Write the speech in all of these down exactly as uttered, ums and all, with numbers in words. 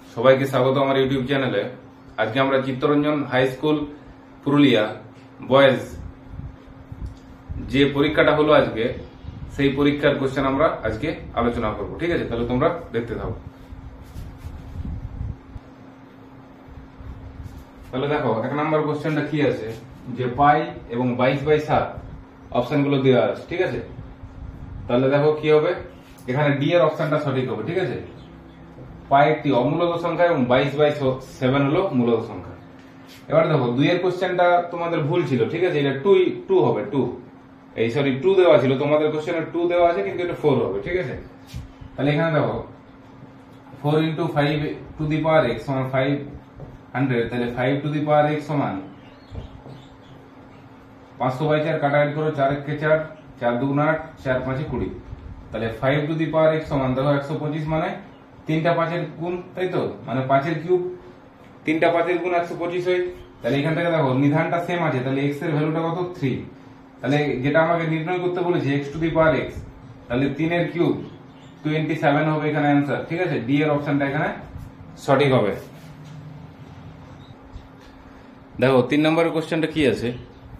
সবাইকে স্বাগত আমার ইউটিউব চ্যানেলে। আজকে আমরা Chittaranjan high school Purulia boys যে পরীক্ষাটা হলো আজকে, সেই পরীক্ষার কোশ্চেন আমরা আজকে আলোচনা করব। ঠিক আছে, তাহলে তোমরা দেখতে থাকো। তাহলে দেখো এক নম্বর কোশ্চেনটা কি আছে, যে পাই এবং বাইশ বাই সাত অপশন গুলো দেওয়া আছে। ঠিক আছে, তাহলে দেখো কি হবে, এখানে ডি এর অপশনটা সঠিক হবে। ঠিক আছে, পাই একটি অমূলদ সংখ্যা এবং বাইশ বাই সেভেন হলো মূলদ সংখ্যা। এবার দেখো দুই এর কোশ্চেনটা তোমাদের ভুল ছিল। ঠিক আছে, এটা টু টু হবে, টু এই সরি টু দেওয়া ছিল, তোমাদের কোশ্চেনে টু দেওয়া আছে কিন্তু এটা ফোর হবে। ঠিক আছে, তাহলে এখানে দেখো four into five to the power x সমান ফাইভ হান্ড্রেড, তাহলে five to the power x সমান পাঁচশো বাই চার কাটাকাটি করো, চার একে চার, চার দুগুণ আট, চার পাঁচে কুড়ি, তাহলে five to the power x সমান দেখো একশো পঁচিশ, মানে তিনটা পাঁচের গুণ, তাই তো, মানে পাঁচের কিউব, তিনটা পাঁচের গুণ একশো পঁচিশ হয়। তাহলে এখান থেকে দেখো নিধানটা সেম আছে, তাহলে এক্স এর ভ্যালুটা কত, থ্রি। তাহলে যেটা আমাকে নির্ণয় করতে বলেছে x to the power x, তাহলে তিনের কিউব টোয়েন্টি সেভেন হবে এখানে অ্যান্সার। ঠিক আছে, ডি এর অপশনটা এখানে সঠিক হবে। দেখো তিন নম্বরের কোশ্চেনটা কি আছে,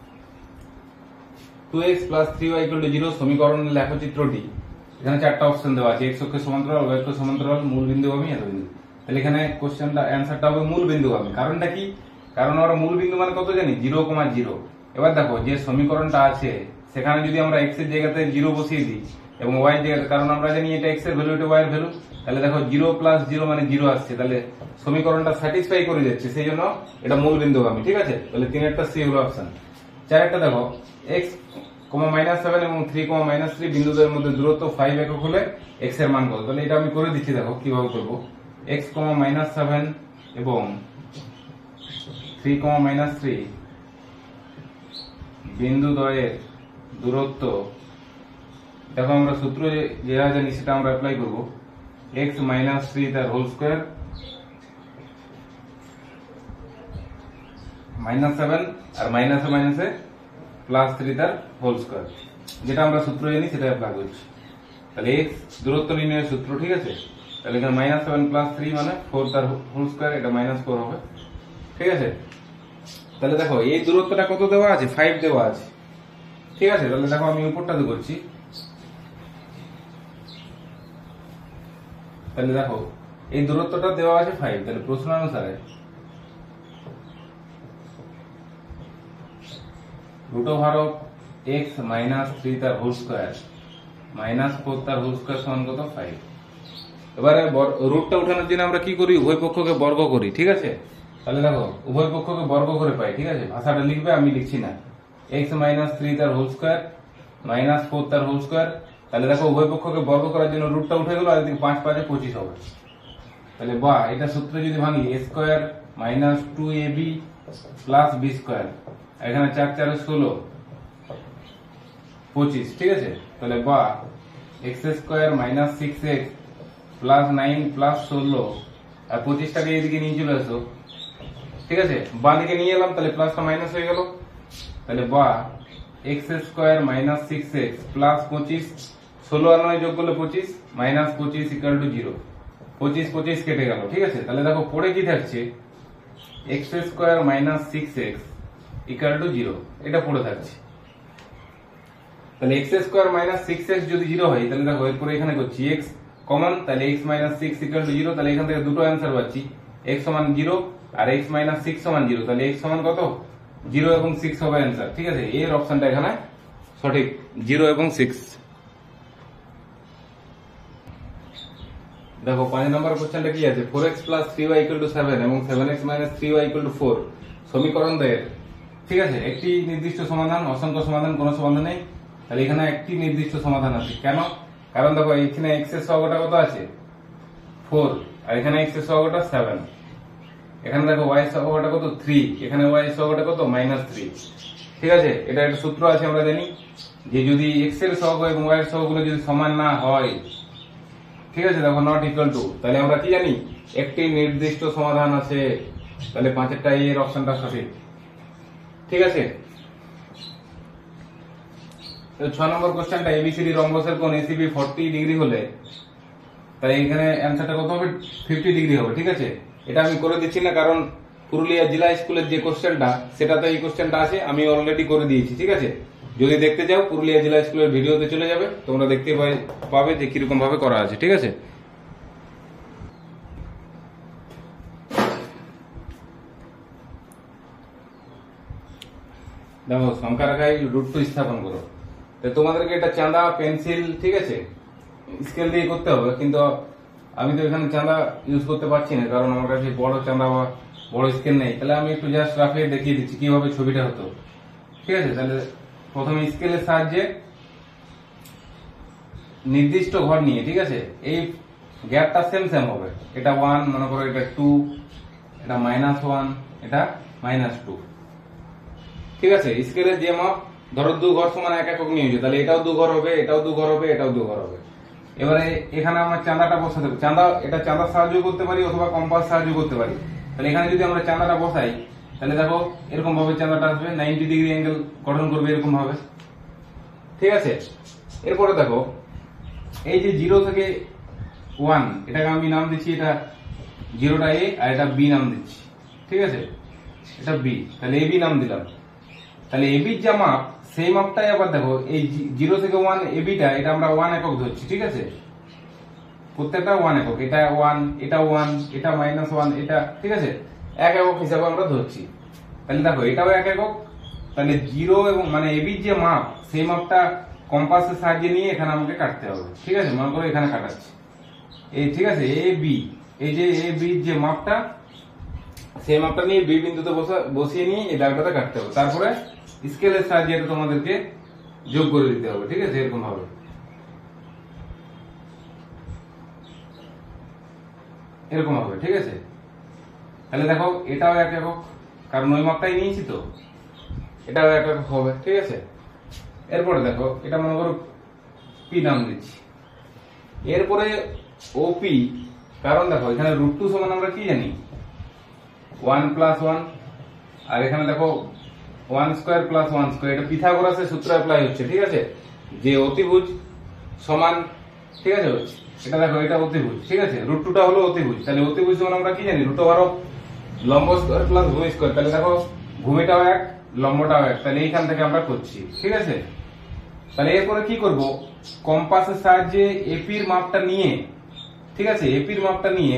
two x plus three y equal to zero সমীকরণের লেখচিত্রটি। এখানে চারটা অপশন দেওয়া আছে, এক্স অক্ষের সমান্তরাল, ওয়াই অক্ষের সমান্তরাল, মূল বিন্দুগামী, এত বিন্দু। তাহলে এখানে কোশ্চেনটা অ্যান্সারটা হবে মূল বিন্দুগামী। কারণটা কি, কারণ আমরা মূল বিন্দু মানে কত জানি, জিরো কমা জিরো। এবার দেখো যে সমীকরণটা আছে সেখানে যদি আমরা এক্স এর জায়গাতে জিরো বসিয়ে দিই এবং ওয়াই এর জায়গাতে, কারণ আমরা জানি এটা এক্স এর ভ্যালু, এটা ওয়াই এর ভ্যালু, তাহলে দেখো জিরো প্লাস জিরো মানে জিরো আসছে, তাহলে সমীকরণটা স্যাটিসফাই করে যাচ্ছে, সেই জন্য এটা মূল বিন্দুগামী। ঠিক আছে, তাহলে তিনেরটা সি হলো অপশন। চারেরটা দেখো এক্স কমা মাইনাস সেভেন এবং থ্রি কমা মাইনাস থ্রি বিন্দুদের মধ্যে দূরত্ব ফাইভ একক হলে এক্স এর মান কত। তাহলে এটা আমি করে দিচ্ছি, দেখো কিভাবে করবো। এক্স কমা মাইনাস সেভেন এবং থ্রি কমা মাইনাস থ্রি বিন্দু দ্বয়ের দূরত্ব, দেখো আমরা সূত্র যেটা জানি সেটা আমরা অ্যাপ্লাই করবো। এক্স মাইনাস থ্রি তার হোল স্কোয়ার মাইনাস সেভেন আর মাইনাসে মাইনাসে প্লাস থ্রি তার হোল স্কোয়ার, যেটা আমরা সূত্র জানি সেটা অ্যাপ্লাই করছি। তাহলে এক্স দূরত্ব নির্ণয়ের সূত্র। ঠিক আছে, তাহলে এখানে মাইনাস সেভেন প্লাস থ্রি মানে ফোর তার হোল স্কোয়ার, এটা মাইনাস ফোর হবে। ঠিক আছে, তাহলে দেখো এই দূরত্বটা কত দেওয়া আছে, ফাইভ দেওয়া আছে। ঠিক আছে, তাহলে দেখো আমি উপরটাতে করছি। তাহলে দেখো এই দূরত্বটা দেওয়া আছে ফাইভ, তাহলে প্রশ্ন অনুসারে root over of x minus three তার হোল স্কোয়ার মাইনাস ফোর তার হোল স্কোয়ার সমান কত, ফাইভ। এবারে রুটটা উঠানোর জন্য আমরা কি করি, উভয় পক্ষকে বর্গ করি। ঠিক আছে, তাহলে দেখো উভয় পক্ষকে বর্গ করে পাই। ঠিক আছে, ভাষাটা লিখবে, আমি লিখছি না। এক্স মাইনাস থ্রি তার হোল স্কোয়ার মাইনাস ফোর তার হোল স্কোয়ার, তাহলে দেখো উভয় পক্ষকে বর্গ করার জন্য রুটটা উঠে গেল, আর এদিকে পাঁচ পাঁচে পঁচিশ হবে। তাহলে বা এটা সূত্র যদি ভাঙি, a square minus two a b plus b square, এখানে চার চারে ষোলো, পঁচিশ। ঠিক আছে, তাহলে বা x square minus six x plus nine plus ষোলো, আর পঁচিশটাকে এদিকে নিয়ে চলে আসো। ঠিক আছে, বা দিকে নিয়ে এলাম, তাহলে প্লাসটা মাইনাস হয়ে গেল। তাহলে বা x square minus six x plus পঁচিশ, ষোলো আর নয় যোগ করলে পঁচিশ, মাইনাস পঁচিশ ইকুয়াল টু জিরো, পঁচিশ পঁচিশ কেটে গেল। ঠিক আছে, তাহলে দেখো পরে কি থাকছে, x square minus six x equal to zero, এটা পড়ে থাকছে। তাহলে x square minus six x যদি জিরো হয়, তাহলে দেখো এরপরে এখানে করছি এক্স কমন, তাহলে x minus six equal to zero, তাহলে এখান থেকে দুটো অ্যান্সার পাচ্ছি, এক্স সমান জিরো আর এক্স মাইনাস সিক্স সমান জিরো, তাহলে এক্স সমান কত, জিরো এবং সিক্স হবে অ্যান্সার। ঠিক আছে, এর অপশনটা এখানে সঠিক, জিরো এবং সিক্স। দেখো পাঁচ নম্বর কোশ্চেনটা কি আছে, four x plus three y equal to seven এবং seven x minus three y equal to four সমীকরণ দেয়। ঠিক আছে, একটি নির্দিষ্ট সমাধান, অসংখ্য সমাধান, কোনো সমাধান নেই। তাহলে এখানে একটি নির্দিষ্ট সমাধান আছে, কেন, কারণ দেখো এখানে এক্স এর সহগটা কত আছে, ফোর, আর এখানে এক্স এর সহগটা সেভেন, এখানে দেখো ওয়াই এর সহগটা কত, থ্রি, এখানে ওয়াই এর সহগটা কত, মাইনাস থ্রি। ঠিক আছে, এটা একটা সূত্র আছে, আমরা জানি যে যদি এক্স এর সহগ এবং ওয়াই এর সহগগুলো যদি সমান না হয়, ঠিক আছে, দেখো নট ইকুয়াল টু, তাহলে আমরা কি জানি, একটি নির্দিষ্ট সমাধান আছে। তাহলে পাঁচেরটা এর অপশনটা সঠিক। ঠিক আছে, ছয় নম্বর কোশ্চেনটা, এবিসিডি রম্বসের কোণ এসিবি ফর্টি ডিগ্রি হলে তাই এখানে অ্যান্সারটা কত হবে, ফিফটি ডিগ্রি হবে। ঠিক আছে, এটা আমি করে দিচ্ছি না কারণ পুরুলিয়া জেলা স্কুলের যে কোশ্চেনটা সেটাতে এই কোশ্চেনটা আছে, আমি অলরেডি করে দিয়েছি। ঠিক আছে, যদি দেখতে যাও পুরুলিয়া জেলা স্কুলের ভিডিওতে চলে যাবে, তোমরা দেখতে পাবে যে কিরকম ভাবে করা আছে। ঠিক আছে, দেখো সংখ্যা রেখায় রুট টু স্থাপন করো। তো তোমাদেরকে এটা চাঁদা, পেন্সিল, ঠিক আছে, স্কেল দিয়ে করতে হবে, কিন্তু আমি তো এখানে চাঁদা ইউজ করতে পারছি না কারণ আমার কাছে বড় চাঁদা বা বড় স্কেল নেই। তাহলে আমি একটু জাস্ট রাফে দেখিয়ে দিচ্ছি কিভাবে ছবিটা হতো। ঠিক আছে, তাহলে প্রথমে স্কেলের সাহায্যে নির্দিষ্ট ঘর নিয়ে, ঠিক আছে, এই গ্যাপটা সেম সেম হবে। এটা ওয়ান মনে করো, এটা টু, এটা মাইনাস ওয়ান, এটা মাইনাস টু। ঠিক আছে, স্কেলের যে মাপ ধরো দু ঘর সমান এক একক নিয়েছে, তাহলে এটাও দু ঘর হবে, এটাও দু ঘর হবে, এটাও দু ঘর হবে। এবারে এখানে আমরা চাঁদাটা বসাতে হবে। চাঁদা এটা চাঁদার সাহায্য করতে পারি অথবা কম্পাস সাহায্য করতে পারি। তাহলে এখানে যদি আমরা চাঁদাটা বসাই তাহলে দেখো এরকম ভাবে চাঁদাটা আসবে, নাইনটি ডিগ্রি অ্যাঙ্গেল গঠন করবে এরকম ভাবে। ঠিক আছে, এরপরে দেখো এই যে জিরো থেকে ওয়ান, এটাকে আমি নাম দিচ্ছি, এটা জিরোটা এ আর এটা বি নাম দিচ্ছি। ঠিক আছে, এটা বি, তাহলে এ বি নাম দিলাম। তাহলে এবির যা মাপ সেই মাপটাই আবার দেখো এই জিরো থেকে ওয়ান এবিটা, এটা আমরা ওয়ান একক ধরছি। ঠিক আছে, প্রত্যেকটা ওয়ান একক, এটা ওয়ান, এটা ওয়ান, এটা মাইনাস ওয়ান, এটা, ঠিক আছে, এক একক হিসাবে আমরা ধরছি। তাহলে দেখো এটাও এক একক। তাহলে জিরো এবং মানে এবির যে মাপ সেই মাপটা কম্পাসের সাহায্যে নিয়ে এখানে আমাকে কাটতে হবে। ঠিক আছে, মনে করো এখানে কাটাচ্ছি এই, ঠিক আছে, এ বি, এই যে এ বি যে মাপটা সেই মাপটা নিয়ে বি বিন্দুতে বসিয়ে নিয়ে এই দাগটাতে কাটতে হবে। তারপরে স্কেলের সাহায্যে এটা তোমাদেরকে যোগ করে দিতে হবে। ঠিক আছে, এরকম ভাবে এরকম হবে। ঠিক আছে, তাহলে দেখো এটাও এক একক কারণ ওই মাপটাই নিয়েছি, তো এটাও এক একক হবে। ঠিক আছে, এরপরে দেখো এটা মনে করো পি নাম দিচ্ছি। এরপরে ওপি, কারণ দেখো এখানে রুট টু সমান আমরা কি জানি, ওয়ান প্লাস ওয়ান, আর এখানে দেখো one square plus one square, এটা পিথাগোরাসের সূত্র অ্যাপ্লাই হচ্ছে। ঠিক আছে, যে অতিভুজ সমান, ঠিক আছে, এটা দেখো এটা অতিভুজ। ঠিক আছে, রুট টুটা হলো অতিভুজ, তাহলে অতিভুজ সমান আমরা কি জানি, রুট ওভার অফ লম্ব স্কোয়ার প্লাস ভূমি স্কোয়ার। তাহলে দেখো ভূমিটাও এক, লম্বটাও এক, তাহলে এইখান থেকে আমরা করছি। ঠিক আছে, তাহলে এরপরে কি করব, কম্পাসের সাহায্যে এপির মাপটা নিয়ে, ঠিক আছে, এপির মাপটা নিয়ে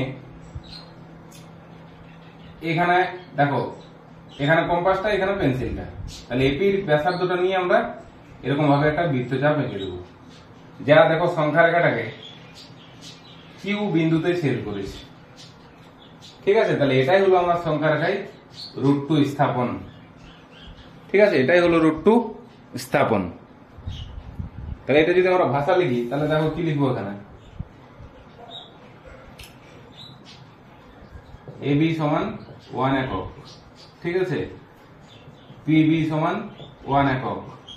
এখানে দেখো এখানে কম্পাসটা, এখানে পেন্সিলটা, তাহলে এপির ব্যাসার্ধটা নিয়ে আমরা এরকম ভাবে একটা বৃত্তচাপ এঁকে দেবো, যা দেখো সংখ্যা রেখাটাকে কিউ বিন্দুতে ছেদ করেছে। ঠিক আছে, তাহলে এটাই হলো আমার সংখ্যা রেখায় রুট টু স্থাপন। ঠিক আছে, এটাই হলো রুট টু স্থাপন। তাহলে এটা যদি আমরা ভাষা লিখি তাহলে দেখো কি লিখবো, এখানে এ বি সমান ওয়ান একক, ঠিক আছে, পি বি সমান ওয়ান একক।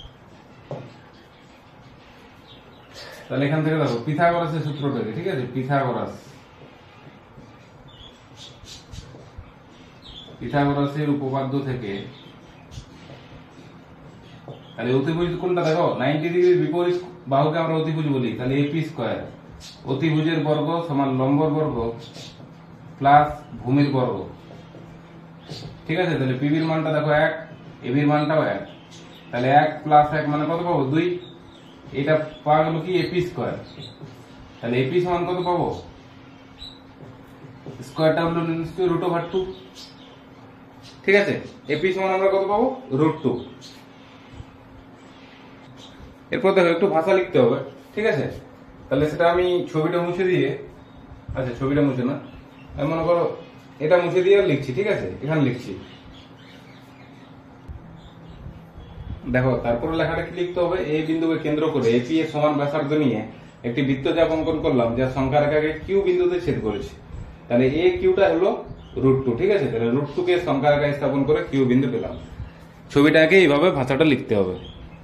তাহলে এখান থেকে দেখো পিথাগোরাসের সূত্রটাকে, ঠিক আছে, পিথাগোরাস পিথাগোরাসের উপপাদ্য থেকে, তাহলে অতিভুজ কোনটা দেখো, নাইনটি ডিগ্রির বিপরীত বাহুকে আমরা অতিভুজ বলি। তাহলে এপি স্কোয়ার, অতিভুজের বর্গ সমান লম্বর বর্গ প্লাস ভূমির বর্গ। ঠিক আছে, তাহলে পিবির মানটা দেখো এক, এবির মানটাও এক, তাহলে এক প্লাস এক মানে কত পাবো, দুই। এটা পাওয়া গেল কি, এপি স্কোয়ার। তাহলে এপি সমান কত পাবো, স্কোয়ারটা হলো নিশ্চয়ই রুট ওভার টু। ঠিক আছে, এপি সমান আমরা কত পাবো, রুট টু। এরপর দেখো একটু ভাষা লিখতে হবে। ঠিক আছে, তাহলে সেটা আমি ছবিটা মুছে দিয়ে, আচ্ছা ছবিটা মুছে না, আমি মনে করো এটা মুছে দিয়ে লিখছি। ঠিক আছে, এখানে লিখছি, দেখো তারপরে লেখাটা কি লিখতে হবে, এই বিন্দুকে কেন্দ্র করে এপি এর সমান ব্যাসার্ধ নিয়ে একটি বৃত্তচাপ অঙ্কন করলাম যা সংখ্যা রেখাকে কিউ বিন্দুতে ছেদ করেছে। তাহলে এ কিউটা হলো রুট টু। ঠিক আছে, তাহলে রুট টু কে সংখ্যা রেখায় স্থাপন করে কিউ বিন্দু পেলাম। ছবিটাকে এইভাবে ভাষাটা লিখতে হবে।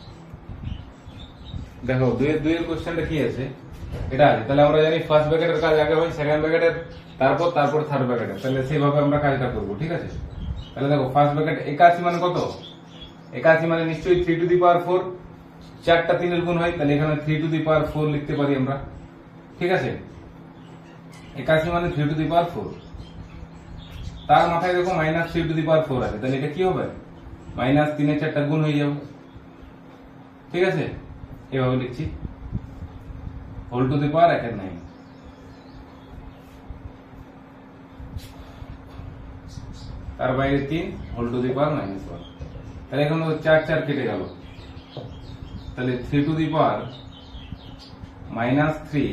দেখো দুইয়ের দুইয়ের কোশ্চেনটা কি আছে, এটা আছে। তাহলে আমরা জানি ফার্স্ট ব্র্যাকেটের কাজ আগে হয়, সেকেন্ড ব্র্যাকেটের তারপর তারপর থার্ড ব্র্যাকেটের। তাহলে সেইভাবে আমরা কাজটা করবো। ঠিক আছে, তাহলে দেখো ফার্স্ট ব্র্যাকেট একাশি মানে কত, একাশি মানে নিশ্চয়ই three to the power four, চারটা তিনের গুণ হয়, তাহলে এখানে three to the power four লিখতে পারি আমরা। ঠিক আছে, একাশি মানে three to the power four, তার মাথায় দেখো minus three to the power four আছে, তাহলে এটা কি হবে মাইনাস তিনের চারটা গুণ হয়ে যাবে। ঠিক আছে, এভাবে লিখছি হোল টু দি পাওয়ার একের নাইন। তার বাইরে তিন whole to the power minus one. তাহলে এখন চার চার কেটে গেল, তাহলে three to the power minus three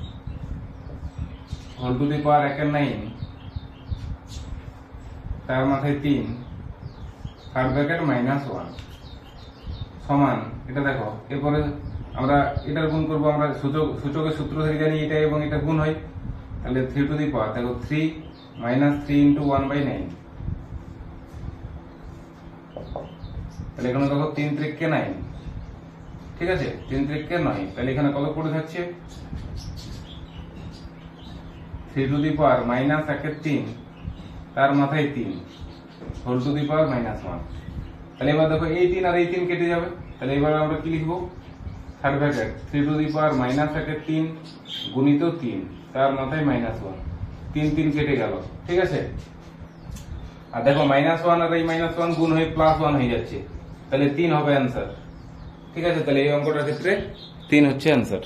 whole to the power একের নাইন, তার মাথায় তিন থার্ড ব্র্যাকেট মাইনাস ওয়ান সমান, এটা দেখো এরপরে আমরা এটার গুণ করবো, আমরা সূচক সূচকের সূত্র থেকে জানি এটা এবং এটা গুণ হয়, তাহলে থ্রি টু দি পাওয়ার দেখো three minus three into one by nine, তাহলে এখানে দেখো তিন ত্রিককে নাইন। ঠিক আছে, তিন ত্রিককে নয়, তাহলে এখানে কত পড়ে থাকছে three to the power minus একের তিন, তার মাথায় তিন whole to the power minus one. তাহলে এবার দেখো এই তিন আর এই তিন কেটে যাবে, তাহলে এবার আমরা কি লিখবো third bracket three to the power minus একের তিন গুণিত তিন, তার মাথায় মাইনাস ওয়ান, তিন তিন কেটে গেল। ঠিক আছে, আর দেখো মাইনাস ওয়ান আর এই মাইনাস ওয়ান গুণ হয়ে প্লাস ওয়ান হয়ে যাচ্ছে, তাহলে তিন হবে অ্যান্সার। ঠিক আছে, তাহলে এই অঙ্কটার ক্ষেত্রে তিন হচ্ছে অ্যান্সার।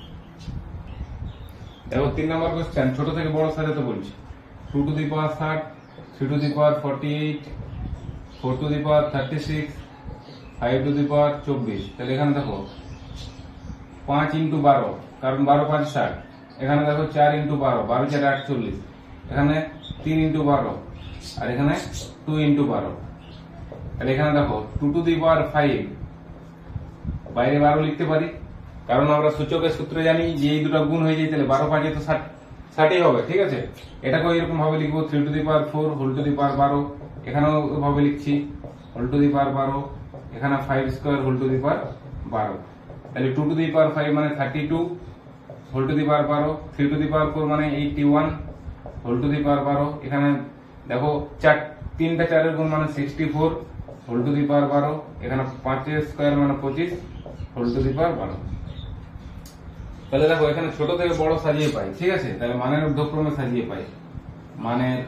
দেখো তিন নম্বর কোশ্চেন, ছোট থেকে বড় সাজাতে বলছি। টু টু দি পাওয়ার ষাট, three to the power forty eight, four to the power thirty six, five to the power চব্বিশ। তাহলে এখানে দেখো পাঁচ ইন্টু বারো, কারণ বারো পাঁচ ষাট, এখানে দেখো চার ইন্টু বারো, বারো চার আটচল্লিশ, এখানে তিন ইন্টু বারো, আর এখানে টু ইন্টু বারো। তাহলে এখানে দেখো two to the power five, বাইরে বারো লিখতে পারি, কারণ আমরা সূচকের সূত্রে জানি যে এই দুটো গুণ হয়ে যায়, তাহলে বারো পাঁচে তো ষাট ষাটই হবে। ঠিক আছে, এটাকেও এরকম ভাবে লিখবো three to the power four whole to the power বারো, এখানেও ভাবে লিখছি হোল টু দি পাওয়ার বারো, এখানে five square whole to the power বারো। তাহলে two to the power five মানে thirty two whole to the power বারো, three to the power four মানে eighty one whole to the power বারো, এখানে দেখো চার তিনটা চারের গুণ মানে sixty four whole to the power বারো, এখানে পাঁচের স্কোয়ার মানে পঁচিশ হোল টু দি পাওয়ার বারো। তাহলে দেখো এখানে ছোট থেকে বড় সাজিয়ে পাই। ঠিক আছে, তাহলে মানের ঊর্ধ্বক্রমে সাজিয়ে পাই, মানের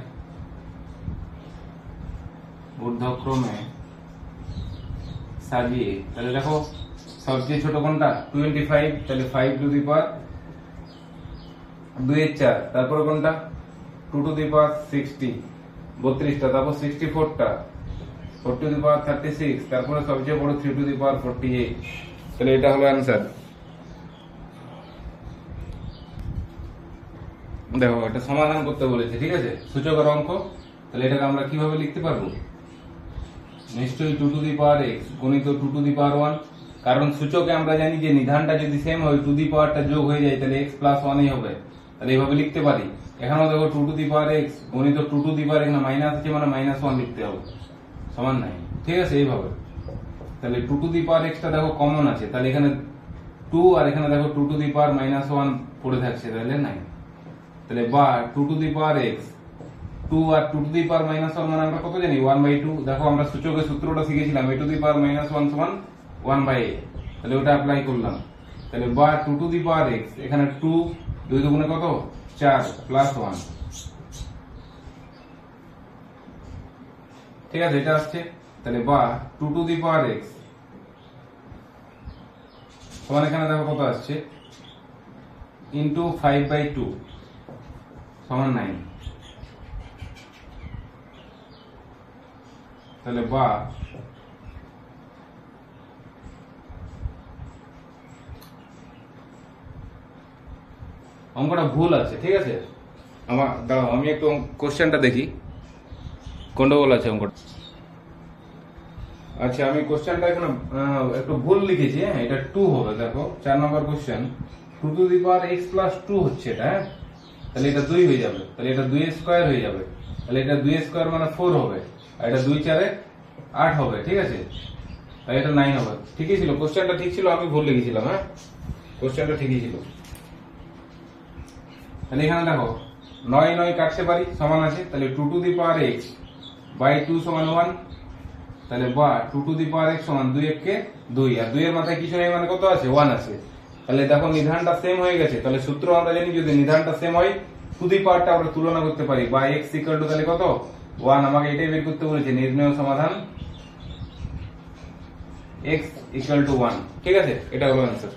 ঊর্ধ্বক্রমে সাজিয়ে। তাহলে দেখো সবচেয়ে ছোট কোনটা টোয়েন্টি ফাইভ, তাহলে ফাইভ টু দি পাওয়ার দুই এর চার, তারপরে কোনটা two to the power sixty বত্রিশটা, তারপর সিক্সটি ফোরটা, four to the power thirty six, তারপরে সবচেয়ে বড় three to the power forty eight. তাহলে এটা হলো অ্যান্সার। দেখো এটা সমাধান করতে বলেছে। ঠিক আছে, সূচকের অঙ্ক, তাহলে এটাকে আমরা কিভাবে লিখতে পারবো, নিশ্চয়ই two to the power x গুণিত two to the power one, কারণ সূচকে আমরা জানি যে নিধানটা যদি সেম হয় টু দি পাওয়ারটা যোগ হয়ে যায়, তাহলে এক্স প্লাস ওয়ানই হবে, তাহলে এইভাবে লিখতে পারি। এখানেও দেখো two to the power x গুণিত টু টু দি পাওয়ার, এখানে মাইনাস আছে মানে মাইনাস ওয়ান লিখতে হবে, সমান নাই। ঠিক আছে, এইভাবে তাহলে টু টু দি পাওয়ার এক্সটা দেখো কমন আছে, তাহলে এখানে টু আর এখানে দেখো two to the power minus one পড়ে থাকছে, তাহলে নাই। তাহলে বা two to the power x, two আর two to the power minus one মানে আমরা কত জানি ওয়ান বাই টু। দেখো আমরা সূচকের সূত্রটা শিখেছিলাম a to the power minus one সমান ওয়ান বাই এ, তাহলে ওটা অ্যাপ্লাই করলাম। তাহলে বা two to the power x, এখানে টু দুই দুগুণে কত চার প্লাস ওয়ান। ঠিক আছে, এটা আসছে। তাহলে বা two to the power x সমান এখানে দেখো কত আসছে ইন্টু ফাইভ বাই টু সমান নাইন। তাহলে বা অঙ্কটা ভুল আছে। ঠিক আছে, আমার দাও আমি একটু কোশ্চেনটা দেখি গন্ডগোল আছে অঙ্কটা। আচ্ছা, আমি কোশ্চেনটা এখানে একটু ভুল লিখেছি। হ্যাঁ, এটা টু হবে। দেখো চার number question, two to the power x plus two হচ্ছে এটা। হ্যাঁ, তাহলে এটা দুই হয়ে যাবে, তাহলে এটা দুই স্কোয়ার হয়ে যাবে, তাহলে এটা দুই স্কোয়ার মানে ফোর হবে, আর এটা দুই চারে আট হবে। ঠিক আছে, তাহলে এটা নাইন হবে। ঠিকই ছিল, কোশ্চেনটা ঠিক ছিল, আমি ভুল লিখেছিলাম। হ্যাঁ, কোশ্চেনটা ঠিকই ছিল। তাহলে এখানে দেখো নয় নয় কাটতে পারি, সমান আছে। তাহলে two to the power x by two সমান ওয়ান, তাহলে বা two to the power x সমান দুই এককে দুই, আর দুই এর মাথায় কিছু নেই মানে কত আছে ওয়ান আছে। তাহলে দেখো নিধানটা সেম হয়ে গেছে, তাহলে সূত্র আমরা জানি যদি নিধানটা সেম হয় টু দি পাওয়ারটা আমরা তুলনা করতে পারি, বা এক্স ইকুয়াল টু তাহলে কত ওয়ান, আমাকে এটাই বের করতে বলেছে, নির্ণয় সমাধান এক্স ইকুয়াল টু ওয়ান। ঠিক আছে, এটা হলো অ্যান্সার।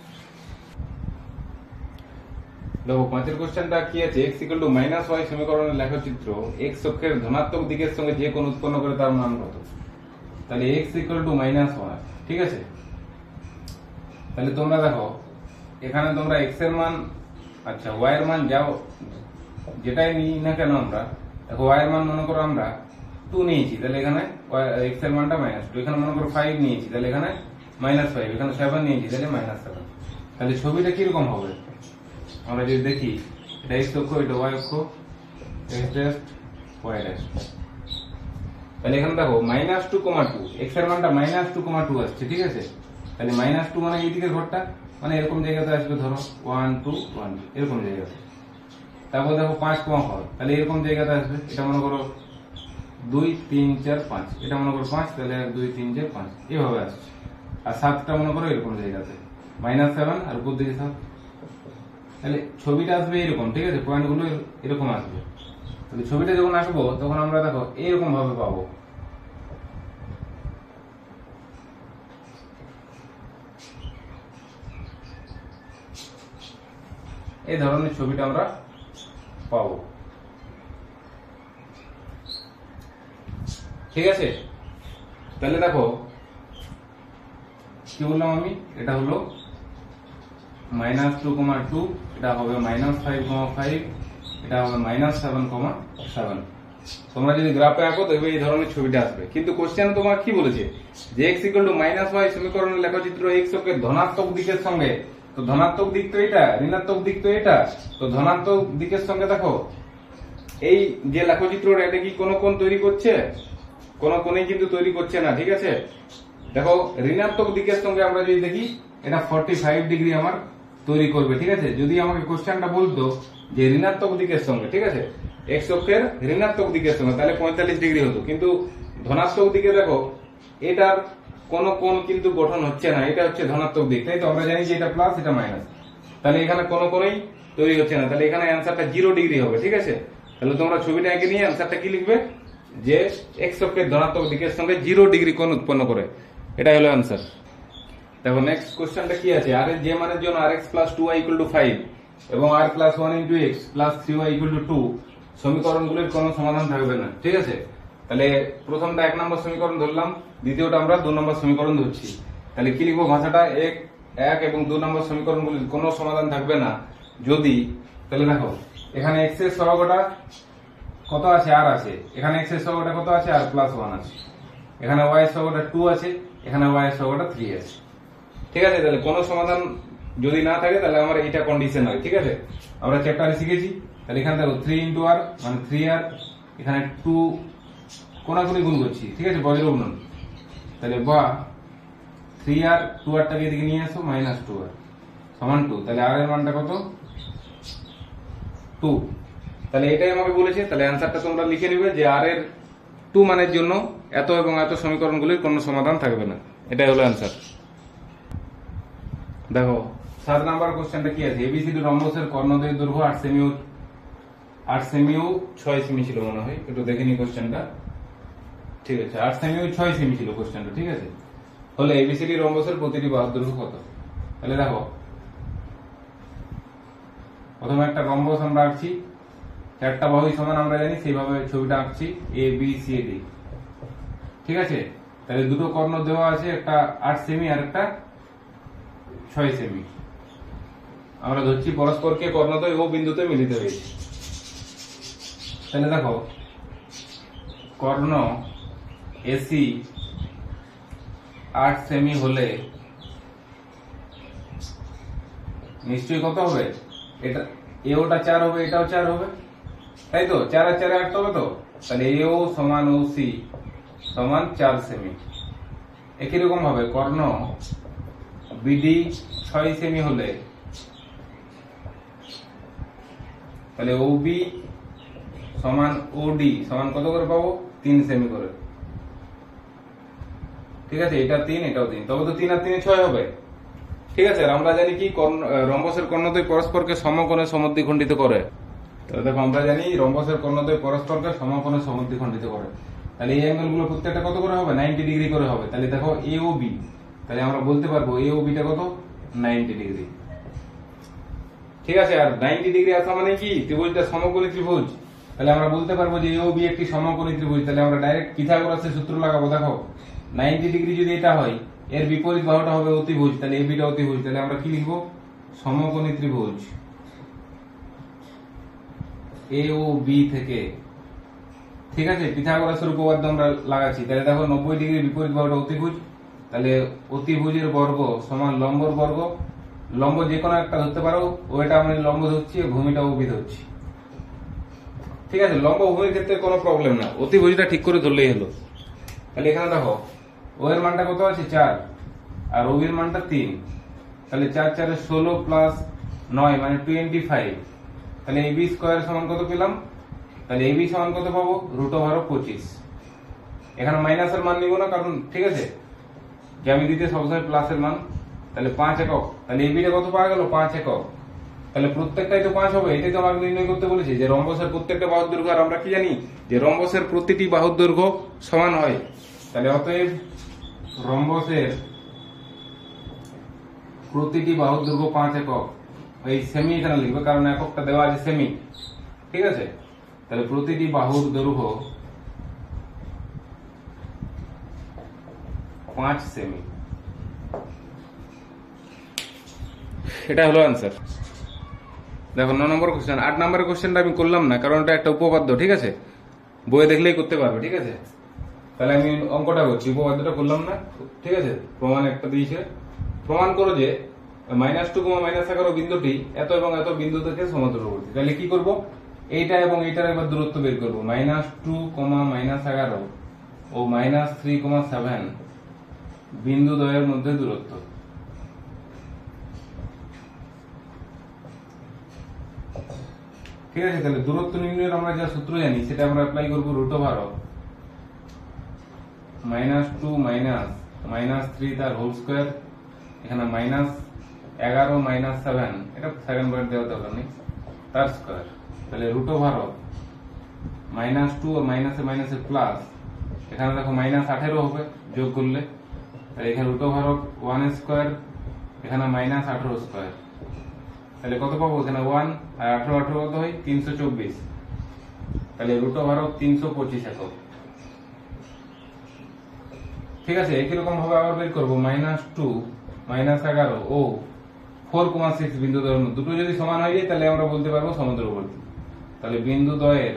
দেখো পাঁচের কোশ্চেনটা কি আছে, x equal to minus y সমীকরণের লেখচিত্র, এক্স অক্ষের ধনাত্মক দিকের সঙ্গে যে কোণ উৎপন্ন করে তার মান কত। তাহলে x equal to minus y, ঠিক আছে। তাহলে তোমরা দেখো এখানে তোমরা এক্স এর মান, আচ্ছা ওয়াই এর মান যাও যেটাই নিই না কেন আমরা, দেখো ওয়াই এর মান মনে করো আমরা টু নিয়েছি, তাহলে এখানে এক্স এর মানটা মাইনাস টু, এখানে মনে করো ফাইভ নিয়েছি, তাহলে এখানে মাইনাস ফাইভ, এখানে সেভেন নিয়েছি, তাহলে মাইনাস সেভেন। তাহলে ছবিটা কিরকম হবে আমরা যদি দেখি, এটা এক্স অক্ষ, এটা ওয়াই অক্ষ, এক্স ড্যাশ ওয়াই ড্যাশ। তাহলে এখানে দেখো minus two comma two, x এর মানটা মাইনাস টু কমা টু আসছে, ঠিক আছে। তাহলে মাইনাস টু মানে এই দিকের ঘরটা, মানে এরকম জায়গাতে আসবে, ধরো ওয়ান টু ওয়ান এরকম জায়গাতে। তারপর দেখো পাঁচ কমা ফোর, তাহলে এরকম জায়গাতে আসবে, এটা মনে করো দুই তিন চার পাঁচ, এটা মনে করো পাঁচ, তাহলে দুই তিন চার পাঁচ এভাবে আসছে। আর সাতটা মনে করো এরকম জায়গাতে, মাইনাস সেভেন আর উপর দিকে সাত, তাহলে ছবিটা আসবে এরকম, ঠিক আছে, পয়েন্ট গুলো এরকম আসবে। তাহলে ছবিটা যখন আসবো তখন আমরা দেখো এরকম ভাবে পাবো, এই ধরনের ছবিটা আমরা পাবো, ঠিক আছে। তাহলে দেখো কি বললাম আমি, এটা হলো মাইনাস টু কমা টু, এটা হবে মাইনাস ফাইভ কমা ফাইভ, এটা হবে মাইনাস সেভেন কমা সেভেন। তোমরা যদি গ্রাফে আঁকো দেখবে এই ধরনের ছবিটা আসবে। কিন্তু কোশ্চেন তোমার কি বলেছে যে x equal to minus y সমীকরণের লেখচিত্র এক্স অক্ষের ধনাত্মক দিকের সঙ্গে, তো ধনাত্মক দিক তো এটা, ঋণাত্মক দিক তো এটা, তো ধনাত্মক দিকের সঙ্গে দেখো এই যে লেখচিত্রটা, এটা কি কোনো কোণ তৈরি করছে? কোনো কোণই কিন্তু তৈরি করছে না, ঠিক আছে। দেখো ঋণাত্মক দিকের সঙ্গে আমরা যদি দেখি, এটা ফর্টি ফাইভ ডিগ্রি আমার তৈরি করবে, ঠিক আছে। যদি আমাকে কোশ্চেনটা বলতো যে ঋণাত্মক দিকের সঙ্গে, ঠিক আছে, এক্স অক্ষের ঋণাত্মক দিকের সঙ্গে, তাহলে পঁয়তাল্লিশ ডিগ্রি হতো। কিন্তু ধনাত্মক দিকে দেখো এটার কোন কোণ কিন্তু গঠন হচ্ছে না, এটা হচ্ছে ধনাত্মক দিক, তাই তো। আমরা জানি যে এটা প্লাস এটা মাইনাস, তাহলে এখানে কোনো কোণই তৈরি হচ্ছে না, তাহলে এখানে অ্যান্সারটা জিরো ডিগ্রি হবে, ঠিক আছে। তাহলে তোমরা ছবিটা এঁকে নিয়ে অ্যান্সারটা কি লিখবে, যে এক্স অক্ষের ধনাত্মক দিকের সঙ্গে জিরো ডিগ্রি কোণ উৎপন্ন করে, এটা হলো অ্যান্সার। দেখো নেক্সট কোশ্চেনটা কি আছে, আর এর যে মানের জন্য r x plus two y equal to five এবং r plus one into x plus three y equal to two সমীকরণগুলির কোনো সমাধান থাকবে না, ঠিক আছে। তাহলে প্রথমটা এক নম্বর সমীকরণ ধরলাম, দ্বিতীয়টা আমরা দু নম্বর সমীকরণ ধরছি। তাহলে কি লিখবো ভাষাটা, এক এক এবং দু নম্বর সমীকরণগুলির কোনো সমাধান থাকবে না যদি, তাহলে দেখো এখানে এক্স এর সহগটা কত আছে, আর আছে, এখানে এক্স এর সহগটা কত আছে, আর প্লাস ওয়ান আছে, এখানে ওয়াই এর সহগটা টু আছে, এখানে ওয়াই এর সহগটা থ্রি আছে, ঠিক আছে। তাহলে কোনো সমাধান যদি না থাকে তাহলে আমার এটা কন্ডিশন হয়, ঠিক আছে। আমরা চ্যাপ্টারে শিখেছি। তাহলে এখানে দেখো থ্রি ইন্টু আর মানে থ্রি আর, এখানে টু কোনাকুনি গুণ করছি, ঠিক আছে, বজ্র গুণন। তাহলে বা থ্রি আর টু আরটাকে এদিকে নিয়ে আসো, মাইনাস টু আর সমান টু, তাহলে আর এর মানটা কত, টু। তাহলে এটাই আমাকে বলেছে। তাহলে অ্যান্সারটা তোমরা লিখে নেবে যে আর এর টু মানের জন্য এত এবং এত সমীকরণগুলির কোনো সমাধান থাকবে না, এটাই হলো অ্যান্সার। দেখো সাত নাম্বার কোশ্চেনটা কি আছে, এবিসিডি রম্বসের কর্ণদ্বয়ের দৈর্ঘ্য আট সেমি, আট সেমিও ছয় সেমি ছিল মনে হয়, একটু দেখে নি কোশ্চেনটা, ঠিক আছে, আট সেমিও ছয় সেমি ছিল কোশ্চেনটা, ঠিক আছে। হলে এবিসিডি রম্বসের প্রতিটি বাহুর দৈর্ঘ্য কত। তাহলে দেখো প্রথমে একটা রম্বস আমরা আঁকছি, চারটা বাহুই সমান আমরা জানি, সেইভাবে ছবিটা আঁকছি, এ বি সি ডি, ঠিক আছে। তাহলে দুটো কর্ণ দেওয়া আছে, একটা আট সেমি আর একটা ছয় সেমি। আমরা ধরছি পরস্পরকে কর্ণদ্বয় ও বিন্দুতে মিলিত হয়েছে। তাহলে দেখো কর্ণ এসি আট সেমি হলে নিশ্চয়ই কত হবে, এটা এওটা চার হবে, এটাও চার হবে, তাই তো, চার আর চারে আট হবে তো। তাহলে এও সমান ও সি সমান চার সেমি। একই রকম ভাবে কর্ণ বিডি ছয় সেমি হলে তাহলে ও বি সমান ও ডি সমান কত করে পাবো, তিন সেমি করে, ঠিক আছে। এটা তিন এটাও তিন, তবে তো তিন আর তিনে ছয় হবে, ঠিক আছে। আর আমরা জানি কি রম্বসের কর্ণদ্বয় পরস্পরকে সমকোণে সমদ্বিখণ্ডিত করে। তাহলে দেখো আমরা জানি রম্বসের কর্ণদ্বয় পরস্পরকে সমাকোণে সমদ্বিখণ্ডিত করে, তাহলে এই অ্যাঙ্গেল গুলো প্রত্যেকটা কত করে হবে, নাইনটি ডিগ্রি করে হবে। তাহলে দেখো এ ও বি, তাহলে আমরা বলতে পারবো এ ও বিটা কত, নাইনটি ডিগ্রি। ঠিক আছে, আর নাইনটি ডিগ্রি আসা মানে কি, ত্রিভুজটা সমকোণী ত্রিভুজ, তাহলে আমরা বলতে পারবো যে এ ও বি একটি সমকোণী ত্রিভুজ। তাহলে আমরা ডাইরেক্ট পিথাগোরাসের সূত্র লাগাবো। দেখো নাইনটি ডিগ্রি যদি এটা হয়, এর বিপরীত বাহুটা হবে অতিভুজ, তাহলে এ বিটা অতিভুজ, তাহলে আমরা কি লিখবো, সমকোণী ত্রিভুজ এ ও বি থেকে। ঠিক আছে, পিথাগোরাসের উপপাদ্য আমরা লাগাচ্ছি। তাহলে দেখো নব্বই ডিগ্রি বিপরীত বাহুটা অতিভুজ, তাহলে অতিভুজের বর্গ সমান লম্বর বর্গ। লম্ব যে কোনো একটা ধরতে পারো, ওইটা আমি লম্ব ধরছি, ভূমিটা ও বি ধরছি। ঠিক আছে, লম্ব ভূমির ক্ষেত্রে কোনো প্রবলেম না, অতিভুজটা ঠিক করে ধরলেই হলো। তাহলে এখানে দেখো ও এর মানটা কত আছে, চার, আর ও এর মানটা তিন। তাহলে চার চারে ষোলো প্লাস নয় মানে টোয়েন্টি ফাইভ। তাহলে এবি স্কোয়ার সমান কত পেলাম, তাহলে এবি সমান কত পাবো, রুট ওভার পঁচিশ। এখানে মাইনাসের মান নিব না, কারণ ঠিক আছে জ্যামিতিতে সবসময় প্লাসের মান। তাহলে পাঁচ একক, তাহলে এবিটা কত পাওয়া গেল, পাঁচ একক। তাহলে প্রত্যেকটাই তো পাঁচ হবে, এটাই তো আমাকে নির্ণয় করতে বলেছে যে রম্বসের প্রত্যেকটা বাহুর দৈর্ঘ্য। আর আমরা কি জানি যে রম্বসের প্রতিটি বাহুর দৈর্ঘ্য সমান হয়। তাহলে অতএব রম্বসের প্রতিটি বাহুর দৈর্ঘ্য পাঁচ একক। এই সেমি এখানে লিখবে, কারণ এককটা দেওয়া আছে সেমি। ঠিক আছে, তাহলে প্রতিটি বাহুর দৈর্ঘ্য পাঁচ সেমি। এটা হলো আনসার। দেখো ন নম্বর কোশ্চেন। আট নম্বরের কোশ্চেনটা আমি করলাম না, কারণ এটা একটা উপপাদ্য। ঠিক আছে, বইয়ে দেখলেই করতে পারবে। ঠিক আছে, তাহলে আমি অঙ্কটা করছি, উপপাদ্যটা করলাম না। ঠিক আছে, প্রমাণ একটা দিয়েছে, প্রমাণ করো যে মাইনাস টু কমা মাইনাস এগারো বিন্দুটি এত এবং এত বিন্দু থেকে সমদূরবর্তী। তাহলে কি করব, এইটা এবং এইটার এবার দূরত্ব বের করবো। মাইনাস টু কমা মাইনাস এগারো ও মাইনাস থ্রি কমা সেভেন বিন্দু দ্বয়ের মধ্যে দূরত্ব। ঠিক আছে, তাহলে দূরত্ব নির্ণয়ের আমরা যা সূত্র জানি সেটা আমরা অ্যাপ্লাই করবো। Root over minus two minus minus three তার হোল স্কোয়ার, এখানে মাইনাস এগারো মাইনাস সেভেন, এটা সেকেন্ড পয়েন্ট দেওয়ার দরকার নেই, তার স্কোয়ার। তাহলে রুট ওভার মাইনাস টু আর মাইনাসে মাইনাসে প্লাস, এখানে দেখো মাইনাস আঠেরো হবে যোগ করলে, তাহলে এখানে রুট ওভার ওয়ান স্কোয়ার, এখানে মাইনাস আঠেরো স্কোয়ার। তাহলে কত পাবো, এখানে ওয়ান আর আঠারো আঠারো কত হয়, তিনশো চব্বিশ। তাহলে রুট ওভার তিনশো পঁচিশ একক। ঠিক আছে, একই রকম ভাবে আবার বের করবো মাইনাস টু মাইনাস এগারো ও ফোর কমা সিক্স বিন্দু দ্বয়ের মধ্যে। দুটো যদি সমান হয়ে যায় তাহলে আমরা বলতে পারবো সমদূরবর্তী। তাহলে বিন্দু দ্বয়ের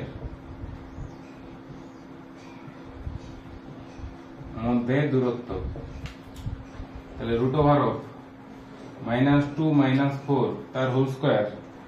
মধ্যে দূরত্ব, তাহলে root over minus two minus four তার হোল স্কোয়ার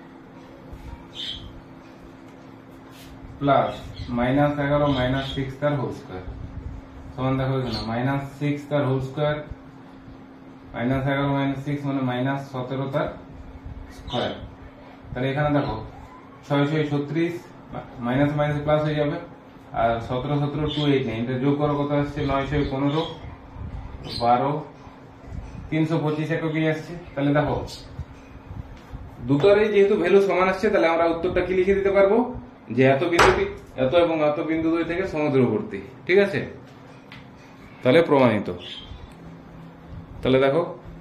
প্লাস মাইনাস এগারো মাইনাস সিক্স তার হোল স্কোয়ার সমান দেখো এখানে মাইনাস সিক্স তার হোল স্কোয়ার, মাইনাস এগারো মাইনাস সিক্স মানে মাইনাস সতেরো তার স্কোয়ার। তাহলে এখানে দেখো ছয় ছয় ছত্রিশ, মাইনাস মাইনাস প্লাস হয়ে যাবে, আর সতেরো সতেরো টু এইট নাইন, এটা যোগ করো কত আসছে, নয় ছয় পনেরো বারো তিনশো পঁচিশ এককই আসছে। তাহলে দেখো দুটোরই যেহেতু ভ্যালু সমান আসছে, তাহলে আমরা উত্তরটা কি লিখে দিতে পারবো যে এত বিন্দুটি এত এবং এত বিন্দু দুই থেকে সমদূরবর্তী। ঠিক আছে, তাহলে প্রমাণিত। তাহলে দেখো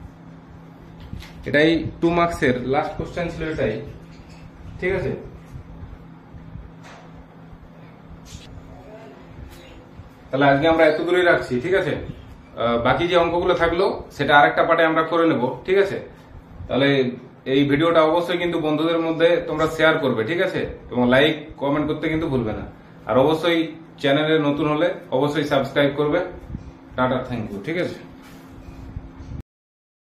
এটাই টু মার্কসের লাস্ট কোশ্চেন ছিল এটাই। ঠিক আছে, তাহলে আজকে আমরা এত দূরেই রাখছি। ঠিক আছে, বাকি যে অঙ্কগুলো থাকলো সেটা আরেকটা পার্টে আমরা করে নেব। ঠিক আছে, তাহলে এই ভিডিওটা অবশ্যই কিন্তু বন্ধুদের মধ্যে তোমরা শেয়ার করবে। ঠিক আছে, এবং লাইক কমেন্ট করতে কিন্তু ভুলবে না। আর অবশ্যই চ্যানেলে নতুন হলে অবশ্যই সাবস্ক্রাইব করবে। টাটা, থ্যাংক ইউ। ঠিক আছে।